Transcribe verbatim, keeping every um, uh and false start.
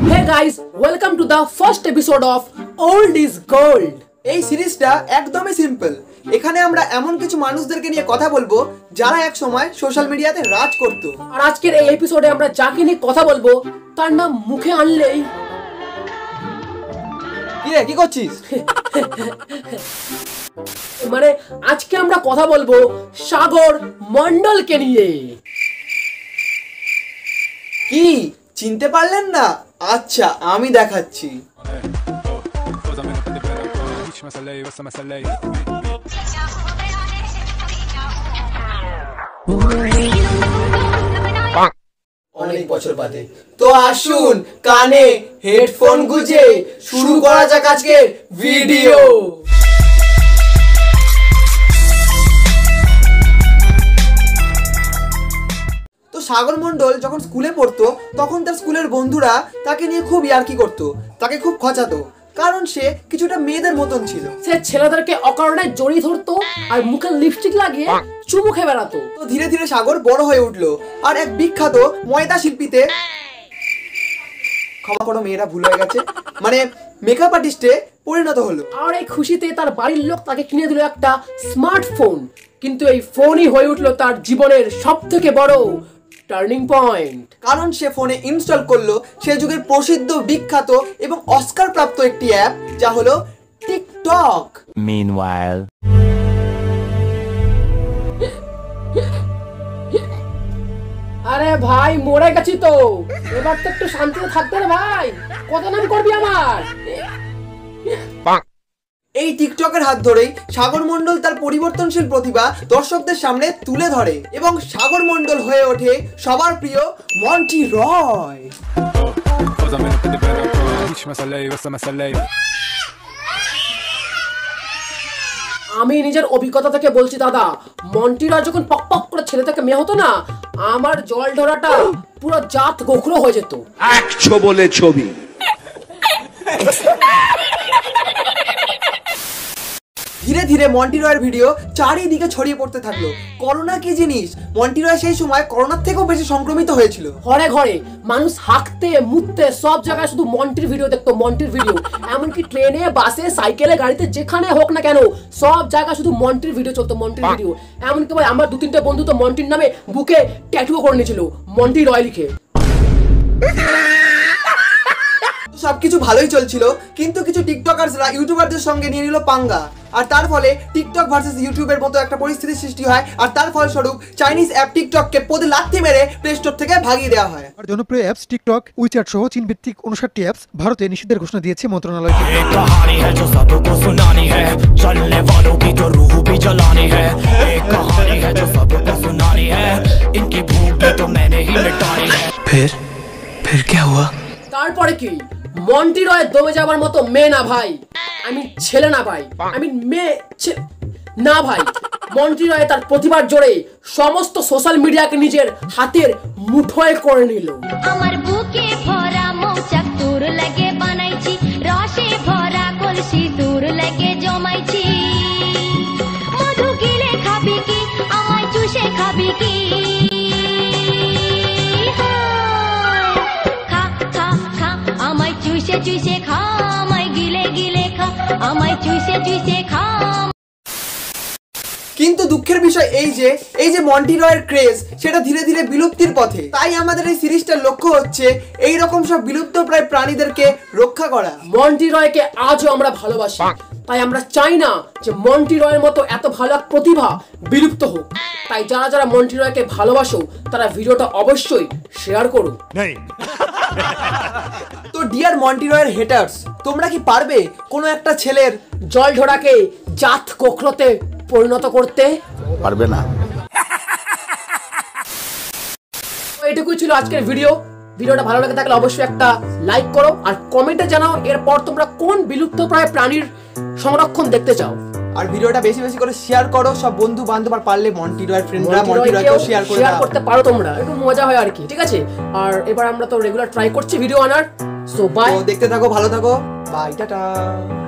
Hey guys, welcome to the first episode of Old is Gold. এই সিরিজটা একদমই simple. এখানে আমরা এমন কিছু মানুষদেরকে নিয়ে কথা বলবো যারা এক সময় সোশ্যাল মিডিয়াতে রাজ করত। আর আজকের এই এপিসোডে আমরা যাকে নিয়ে কথা বলবো তার নাম মুখে আনলেই কি রে কি করছিস? মানে আজকে আমরা কথা বলবো সাগর মন্ডলকে নিয়ে। কি চিনতে পারলেন না? আচ্ছা আমি দেখাচ্ছি। অনেক বছর বাদে তো আসুন কানে হেডফোন গুজে শুরু করা যাক আজকের ভিডিও। তো সাগর মন্ডল যখন স্কুলে পড়তো তখন তার স্কুলের বন্ধুরা তাকে নিয়ে খুব ইয়ার্কি করতো, তাকে খুব খচাতো, কারণ সে কিছুটা মেয়েদের মতন ছিল। সে ছেলেদেরকে অকারণে জড়িয়ে ধরতো আর মুখে লিপস্টিক লাগিয়ে চুমু খেয়ে বেড়াতো। তো ধীরে ধীরে সাগর বড় হয়ে উঠলো আর এক বিখ্যাত ময়দা শিল্পীতে, ক্ষমা করো মেয়েরা ভুল হয়ে গেছে, মানে মেকআপ আর্টিস্টে পরিণত হলো। আর এই খুশিতে তার বাড়ির লোক তাকে কিনে দিল একটা স্মার্টফোন। কিন্তু এই ফোনই হয়ে উঠলো তার জীবনের সব থেকে বড় টার্নিং পয়েন্ট, কারণ সে ফোনে ইনস্টল করলো সে যুগের প্রসিদ্ধ বিখ্যাত এবং অস্কার প্রাপ্ত একটি অ্যাপ, যা হলো টিকটক। Meanwhile, আরে ভাই মরে গেছি তো, এবার তো একটু শান্তিতে থাকতে রে ভাই, কত নাম করবি আমার। এই টিকটকের হাত ধরেই সাগর মন্ডল তার পরিবর্তনশীল প্রতিভা দর্শকদের সামনে তুলে ধরে এবং সাগর মন্ডল হয়ে ওঠে সবার প্রিয় মন্টি রয়। আমি নিজের অভিজ্ঞতা থেকে বলছি দাদা, মন্টি রয় যখন পক পক করে ছেলে থেকে মেয়ে হতো না, আমার জল ঢোড়াটা পুরো জাত গোখরো হয়ে যেত। একশো বলে ছবি। ধীরে ধীরে মন্টি রয়ের ভিডিও চারিদিকে ছড়িয়ে পড়তে থাকলো। করোনা কি জিনিস, মন্টি রয় সেই সময় করোনার থেকেও বেশি সংক্রমিত হয়েছিল। ঘরে ঘরে মানুষ হাঁকতে মুততে সব জায়গায় শুধু মন্টির ভিডিও দেখতো, মন্টির ভিডিও। এমনকি ট্রেনে বাসে সাইকেলে গাড়িতে যেখানে হোক না কেন সব জায়গায় শুধু মন্টির ভিডিও চলতো, মন্টির ভিডিও। এমনকি ভাই আমার দু তিনটে বন্ধু তো মন্টির নামে বুকে ট্যাটু করে নিয়েছিল মন্টি রয় লিখে। সবকিছু ভালোই চলছিল, কিন্তু কিছু টিকটকারসরা ইউটিউবারদের সঙ্গে নিয়ে নিল পাঙ্গা, আর তার ফলে টিকটক ভার্সেস ইউটিউবের মতো একটা পরিস্থিতির সৃষ্টি হয়। আর তার ফলস্বরূপ চাইনিজ অ্যাপ টিকটককে পদে লাথি মেরে প্লে স্টোর থেকে ভাগিয়ে দেওয়া হয়। আর জনপ্রিয় অ্যাপস টিকটক, উইচ্যাট সহ চীন ভিত্তিক উনষাটটি অ্যাপস ভারতে নিষিদ্ধের ঘোষণা দিয়েছে মন্ত্রণালয়। তারপরে কি মন্টি রয় দমে যাবার মতো মেয়ে না ভাই, আমি ছেলে না ভাই, আমি মেয়ে না ভাই। মন্টি রয় তার প্রতিভার জোরে সমস্ত সোশ্যাল মিডিয়াকে নিজের হাতের মুঠোয় করে নিল। আমার বুকে ভরা মৌচাক তোর লাগে বানাইছি, রসে ভরা কলসি তোর লাগে জমাইছি। মধু গিলে খাবি কি, আমায় চুষে খাবি কি? খা খা খা আমায় চুষে চুষে খা, আমায় গিলে গিলে খা, আমায় চুষে চুষে খা। কিন্তু দুঃখের বিষয় এই যে এই যে মন্টি রয়ের ক্রেজ সেটা ধীরে ধীরে বিলুপ্তির পথে। তাই আমাদের এই সিরিজটার লক্ষ্য হচ্ছে এই রকম সব বিলুপ্ত প্রায় প্রাণীদেরকে রক্ষা করা। মন্টি রয়কে আজও আমরা ভালোবাসি, তাই আমরা চাই না যে মন্টি রয়ের মতো এত ভালো প্রতিভা বিলুপ্ত হোক। তাই যারা যারা মন্টি রয়কে ভালোবাসো তারা ভিডিওটা অবশ্যই শেয়ার করো। তো ডিয়ার মন্টি রয়ের হেটার্স, তোমরা কি পারবে কোনো একটা ছেলের জল ঢোড়াকে জাত কোখরোতে পরিণত করতে? পারবে না। এটুকুই ছিল আজকের ভিডিও। ভিডিওটা ভালো লাগে থাকলে অবশ্যই একটা লাইক করো আর কমেন্টে জানাও এরপর তোমরা কোন বিলুপ্তপ্রায় প্রাণীর সংরক্ষণ দেখতে চাও। আর ভিডিওটা বেশি বেশি করে শেয়ার করো, সব বন্ধু বান্ধব আর পারলে মন্টি রয়ের ফ্রেন্ডরা মন্টি রয়কেও শেয়ার করে শেয়ার করতে পারো তোমরা, একটু মজা হয় আর কি, ঠিক আছে? আর এবার আমরা তো রেগুলার ট্রাই করছি ভিডিও আনার। সো বাই, দেখতে থাকো, ভালো থাকো, বাই, টাটা।